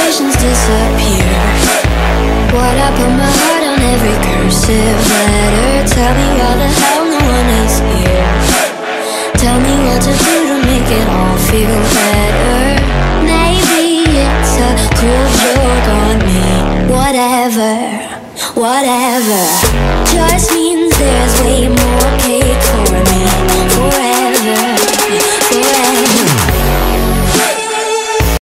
expectations disappear. What I put my heart on every cursive letter. Tell me why the hell no one is here. Tell me what to do to make it all feel better. Maybe it's a cool joke on me. Whatever, whatever. Just means there's way more cake for me forever.